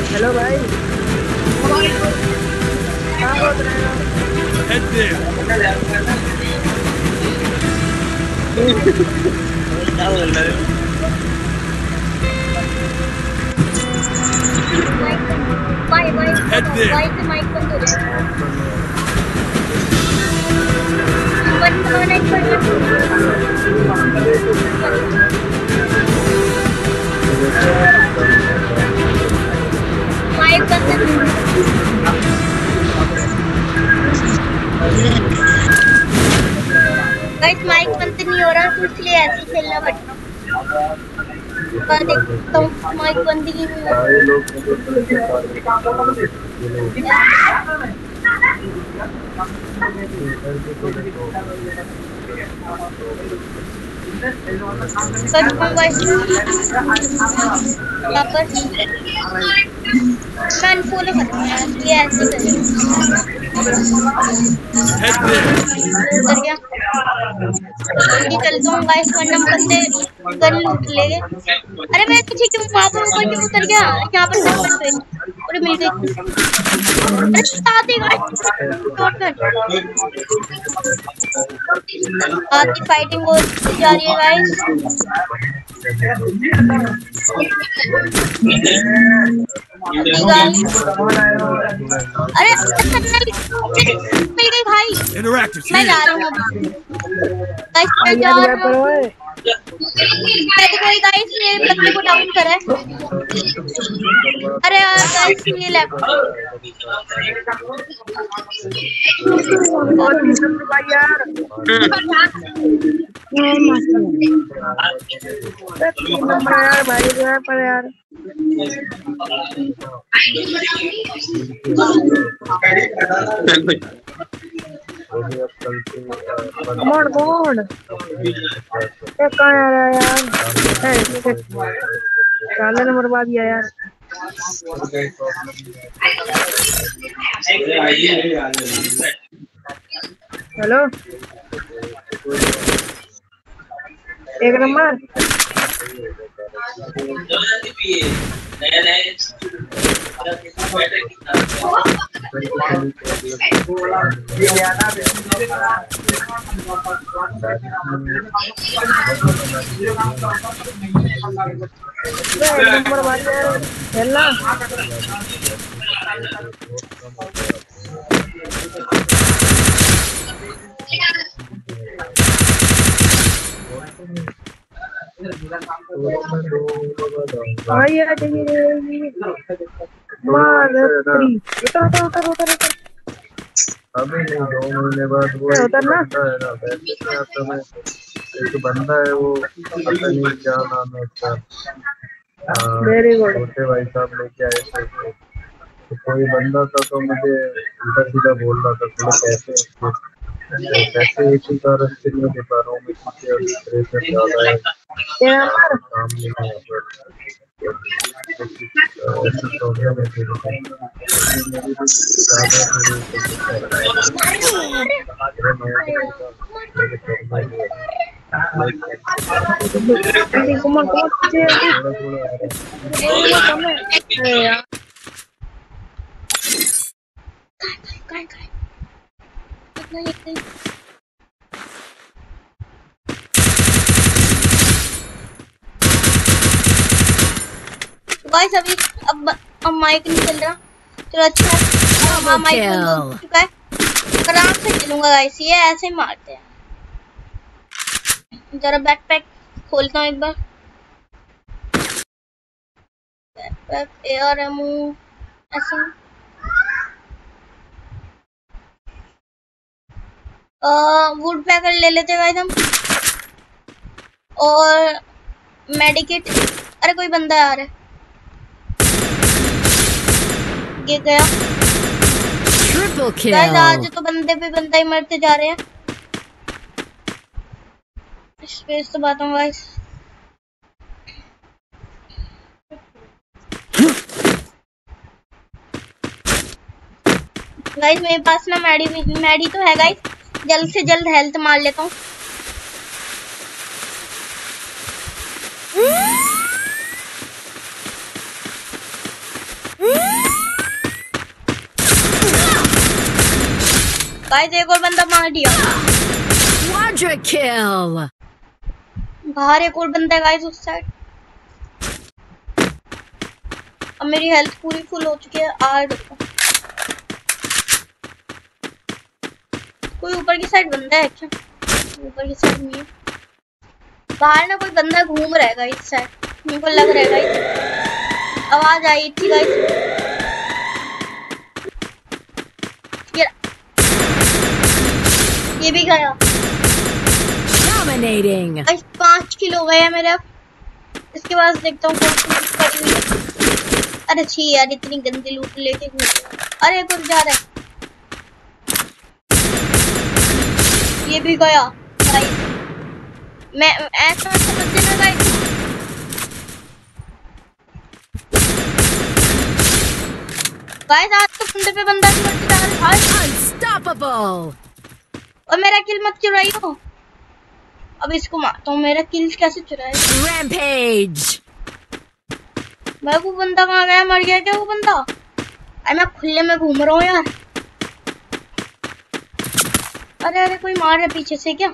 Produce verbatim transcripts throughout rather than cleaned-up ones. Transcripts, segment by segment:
Hello भाई, क्या बोल रहे हो? Head there. Y Y Head there. Y से माइक बंद हो जाएगा। वन वन एक माइक बंद गाइस, माइक बंद नहीं हो रहा तो इसलिए ऐसे ही खेलना पड़ता है। देखता हूँ माइक बंद ही नहीं हो फॉलो करना है ये ऐसे उतर गया। चलता हूँ गाइस, वरना बंदे गन लूट लेंगे। अरे मैं पीछे क्यों वहाँ पर ऊपर क्यों उतर गया? यहाँ पर गन मिल गई। अरे मिल गई। अरे साथ ही गाइस आती फाइटिंग हो जा रही है गाइस। अरे मिल गई भाई। मैं जा रहा हूँ गाइस, मैं जा रहा हूँ। गाइस ये बंदे को डाउन करा है। अरे यार गाइस ये लेफ्ट यार यार भाई यार पर यार कौन कौन कहाँ आ रहा है यार? साले ने मरवा दिया यार। हेलो एक नंबर नंबर बात खेलना मार उतर उतर उतर उतर उतर अभी नहीं, दो महीने बाद वो उतरना एक बंदा है, वो पता नहीं क्या नाम है उसका, वेरी गुड। छोटे भाई साहब लेके आए थे, तो कोई बंदा था तो मुझे उल्टा सीधा बोल रहा था थोड़े पैसे पैसे एक ही कारण से नहीं दे पा रहा हूँ मैं, क्योंकि अभी प्रेशर ज़्यादा है, काम नहीं है, ऐसी प्रॉब्लम है मेरी गाइस अभी अब अब माइक नहीं चल रहा। चलो अच्छा हाँ माइक बंद हो चुका है। आराम से चलूंगा गाइस, ये ऐसे ही मारते हैं। जरा बैकपैक खोलता हूँ एक बार। बैकपैक एयर एमो ऐसा वुड पैकर ले लेते गाइस हम, और मेडिकेट। अरे कोई बंदा आ रहा है, ये गया गाइस। आज तो बंदे पे बंदा ही मरते जा रहे हैं। स्पेस तो बात हूँ गाइस। गाइस मेरे पास ना मैडी मैडी तो है गाइस, जल्द से जल्द हेल्थ मार लेता हूँ। Mm-hmm. गाइस एक और बंदा मार दिया। Quadra kill. बाहर एक और बंदा है गाइस उस साइड। अब मेरी हेल्थ पूरी फुल हो चुकी है। आठ कोई ऊपर की साइड बंदा है क्या? ऊपर की साइड नहीं है, बाहर ना कोई बंदा घूम रहा है गाइस इस साइड, मेरे को लग रहा है गाइस। आवाज आई थी गाइस। ये ये भी गया। Dominating. गाइस पांच किलो हो गए हैं मेरे। अब इसके बाद देखता हूँ कौन सी पड़ी हुई है। अरे छी यार इतनी गंदी लूट लेके घूम रहा है। अरे कुछ जा रहा है। ये भी गया गाइस। मैं ऐसा समझ देना गाइस। गाइस आज तो बंदे पे बंदा नहीं मरता है। Unstoppable. और मेरा किल मत चुराइयो। अब इसको मारता हूँ। मेरा किल कैसे चुराए? Rampage. मैं वो बंदा कहाँ गया? मर गया क्या वो बंदा? अरे मैं खुले में घूम रहा हूँ यार। अरे अरे कोई मार रहा है पीछे से क्या?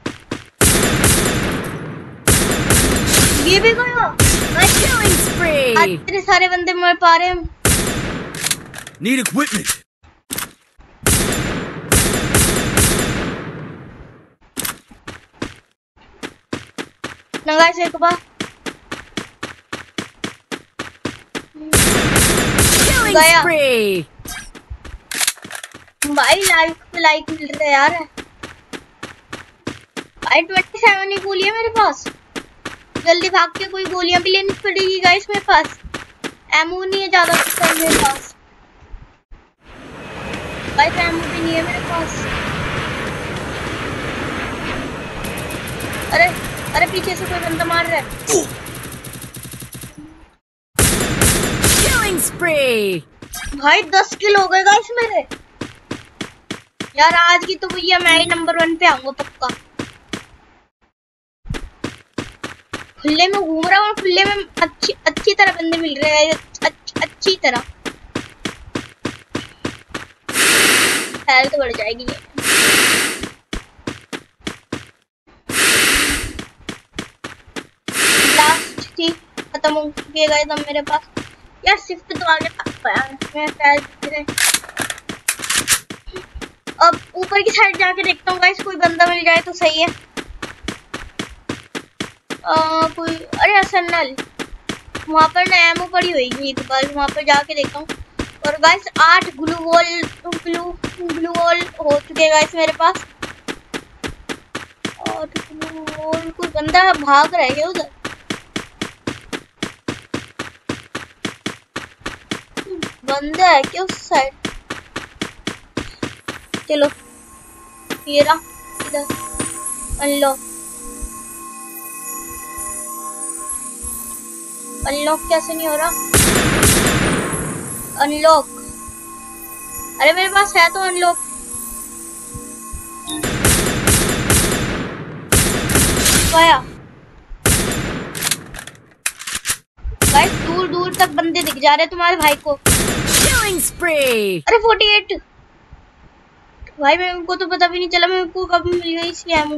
ये भी गया। Killing spree. आज इतने सारे बंदे मर पा रहे हैं। Need equipment. नंगा से एक बार Killing गया। spree. भाई लाइक पे लाइक मिल रहा है यार। भाई ट्वेंटी सेवन ही गोलियां मेरे पास। जल्दी भाग के कोई गोलियां भी लेनी पड़ेगी गाइस। मेरे पास एमो नहीं है ज्यादा मेरे पास। गाइस एमो भी नहीं है मेरे पास। अरे अरे पीछे से कोई बंदा मार रहा है। Killing spree. भाई दस किलो हो गए गाइस मेरे। यार आज की तो भैया मैं ही नंबर वन पे आऊंगा पक्का। खुले में घूम रहा हूँ। खुले में अच्छी अच्छी तरह बंदे मिल रहे हैं। अच्छी अच्छी तरह हेल्थ तो बढ़ जाएगी। लास्ट थी खत्म हो चुकी है गाइस अब मेरे पास। यार शिफ्ट तो आगे मैं शायद अब ऊपर की साइड जाके देखता हूँ गाइस कोई बंदा मिल जाए तो सही है। आ, कोई अरे असनल वहां पर ना एमो पड़ी होगी एक बार वहां पर जाके देखता हूँ। और गाइस आठ glue wall glue glue wall हो चुके हैं गाइस मेरे पास। और ग्लू वॉल कोई बंदा भाग रहा है उधर। बंदा है क्या उस साइड? चलो ये रहा इधर। अनलॉक अनलॉक कैसे नहीं हो रहा? अनलॉक अरे मेरे पास है तो अनलॉक। गया गाइस। दूर दूर तक बंदे दिख जा रहे तुम्हारे भाई को। Killing spree. अरे अड़तालीस भाई मेरे को तो पता भी नहीं चला मेरे को कब मिल गई इसकी एमो।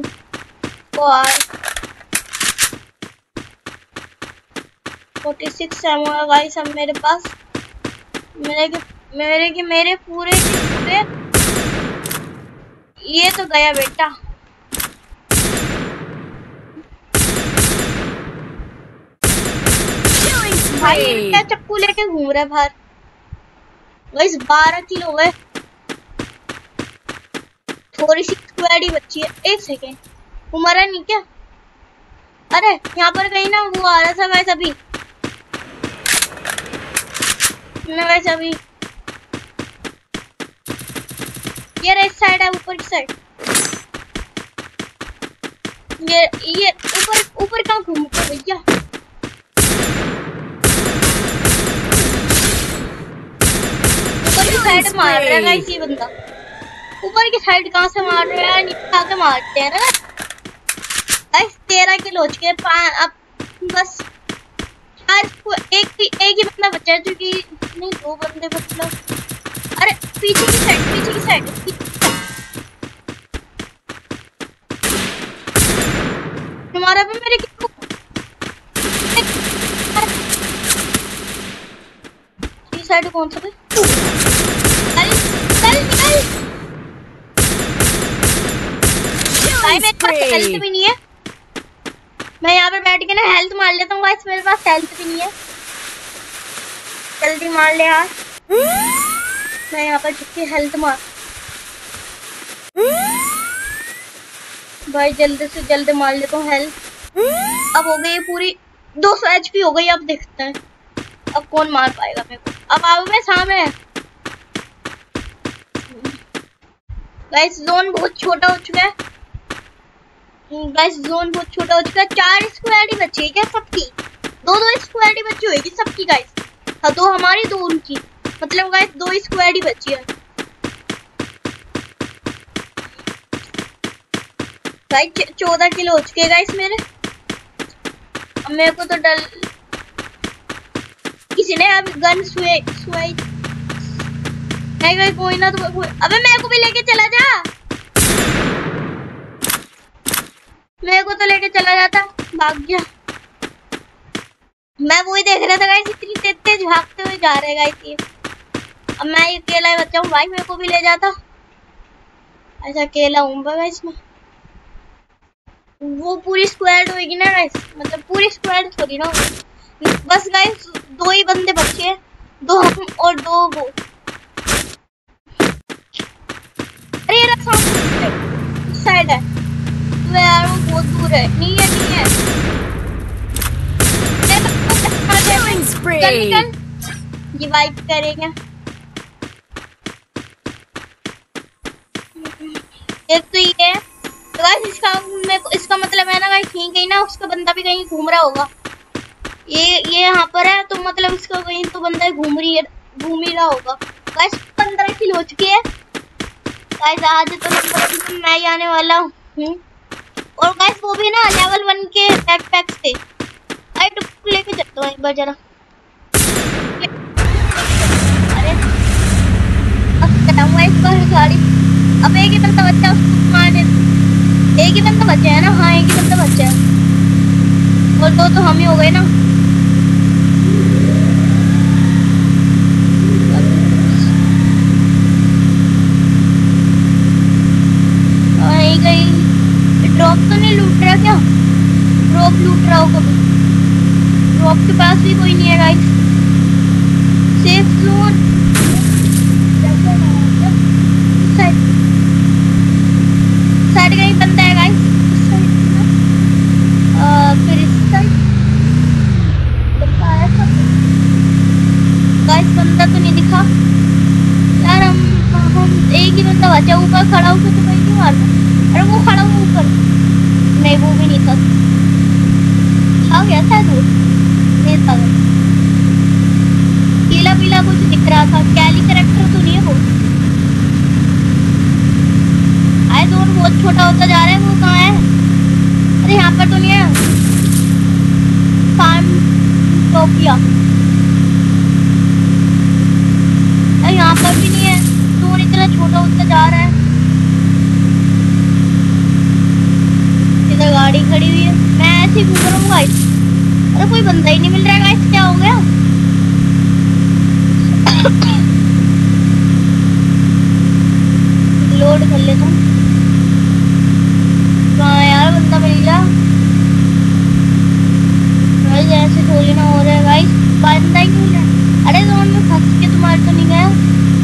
छियालीस एमो है गाइस अब मेरे पास। मेरे के मेरे के मेरे पूरे के पूरे। ये तो गया बेटा। भाई ये क्या चक्कू लेके घूम रहा है बाहर। गाइस बारह किलो गए। थोड़ी सी स्क्वाडी बची है। एक सेकेंड वो मरा नहीं क्या? अरे यहाँ पर कहीं ना वो आ रहा था गाइस अभी ना गाइस अभी। ये राइट साइड है ऊपर की साइड। ये ये ऊपर ऊपर कहाँ घूमते भैया? ऊपर की साइड मार रहा है गाइस ये बंदा। ऊपर की साइड कहाँ से मार रहा है? नीचे आके मारते हैं ना गाइस। तेरह किलो हो चुके अब बस एक एक ही बंदा बचा है जो कि नहीं दो बंदे मतलब। अरे पीछे की साइड पीछे की साइड उस साइड कौन सा? चल चल निकल। भाई मेरे पास हेल्थ भी नहीं है। मैं यहाँ पे बैठ के ना हेल्थ मार लेता हूँ गाइस, मेरे पास हेल्थ भी नहीं है। जल्दी मार ले यार। मैं यहाँ पर छुपके हेल्थ मार। भाई जल्दी से जल्दी मार लेता हूँ हेल्थ। अब हो गई पूरी दो सौ एच पी हो गई। अब देखते हैं अब कौन मार पाएगा मेरे को। अब आओ मैं सामने। गाइस जोन बहुत छोटा हो चुका है। गाइस जोन बहुत छोटा हो चुका है। चार स्क्वाड ही बची है क्या सबकी? दो दो स्क्वाड ही बची होगी सबकी गाइस। हाँ दो हमारी दो उनकी, मतलब गाइस दो स्क्वाड ही बची है। गाइस चौदह किलो हो चुके गाइस मेरे। अब मेरे को तो डर, किसी ने अब गन सुए सुई नहीं गाइस कोई ना तो कोई... अबे मेरे को भी लेके चला जा। मेरे को तो लेके चला जाता, भाग गया। मैं वही देख रहा था गाइस, इतनी तेज तेज भागते हुए जा रहे गाइस ये। अब मैं अकेला ही बच्चा हूँ भाई, मेरे को भी ले जाता। ऐसा अकेला हूँ गाइस मैं। वो पूरी स्क्वाड होगी ना गाइस, मतलब पूरी स्क्वाड थोड़ी ना, बस गाइस दो ही बंदे बचे हैं, दो हम और दो वो। अरे ये रहा साइड है तो यार वो बहुत दूर है। नहीं है नहीं है चल चल ये वाइप करेंगे। एक तो ये है तो गाइस इसका मेरे को इसका मतलब है ना गाइस कहीं कहीं ना उसका बंदा भी कहीं घूम रहा होगा। ये ये यहाँ पर है तो मतलब इसका कहीं तो बंदा घूम रही है घूम ही रहा होगा। गाइस पंद्रह किल हो चुकी है गाइस। आज तो मैं ही आने वाला हूँ और गाइस वो भी ना लेवल वन के बैकपैक से। आई टुक लेके चलता हूँ एक बार जरा। अरे अब चलाऊंगा इस बार गाड़ी। अब एक ही बंदा बच्चा उसको मारने, एक ही बंदा बचा है ना। हाँ एक ही बंदा बचा है और दो तो हम ही हो गए ना। यही कहीं ड्रॉप तो नहीं लूट रहा क्या? ड्रॉप लूट रहा हो कभी? ड्रॉप के पास भी कोई नहीं है guys. Safe zone side side का ही बंदा है गाइस। इस साइड फिर इस साइड बंदा आया था गाइस। बंदा तो नहीं दिखा यार। हम हम एक ही बंदा बचा, ऊपर खड़ा होकर तो कहीं नहीं मारना। अरे वो खड़ा हुआ ऊपर, नहीं वो भी नहीं था, आ गया था वो नहीं था। पीला पीला कुछ दिख रहा था, कैली कैरेक्टर तो नहीं है वो। आए जोन बहुत छोटा होता जा रहा है। वो कहाँ है? अरे यहाँ पर तो नहीं है। फार्म टोपिया यहाँ पर भी नहीं है। जोन इतना छोटा होता जा रहा है। इधर गाड़ी खड़ी हुई है, मैं ऐसे ही घूम रहा हूँ गाइस। अरे कोई बंदा ही नहीं मिल रहा है गाइस, क्या हो गया? लोड कर लेता हूँ। कहाँ यार बंदा मिल गया गाइस? ऐसे थोड़ी ना हो रहा है गाइस, बंदा ही मिल रहा है। अरे जोन में फंस के तुम्हारे तो नहीं गया?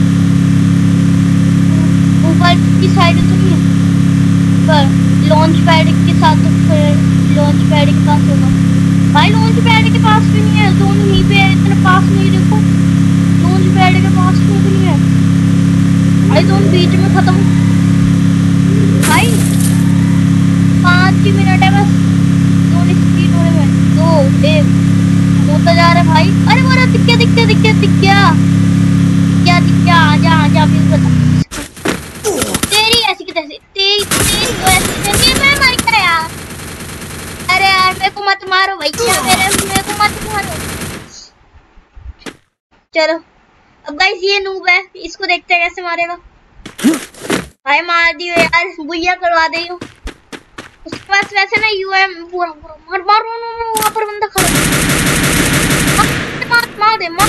ऊपर की साइड तो नहीं है पर लॉन्च पैड के साथ, तो फिर लॉन्च पैड के पास होगा भाई। लॉन्च पैड के पास भी नहीं है, जोन यहीं पे है, इतना पास नहीं। देखो लॉन्च पैड के पास भी नहीं है भाई, जोन बीच में खत्म भाई। पाँच ही मिनट है बस जोन स्पीड होने में। दो एक होता जा रहा है भाई। अरे बोला दिख गया दिख गया दिख गया दिख गया क्या दिख गया? आजा आजा भी बता। तेरी ऐसी की तैसी तेरी तेरी वो ऐसी तैसी मैं मर गया यार। अरे यार मेरे को मत मारो भैया, मेरे मेरे को मत मारो। चलो अब गाइस ये नूब है, इसको देखते हैं कैसे मारेगा। भाई मार दियो यार, बुइया करवा दे। उसके पास वैसे ना यू एम मार मार वहाँ पर बंदा खड़ा। मार मार दे मार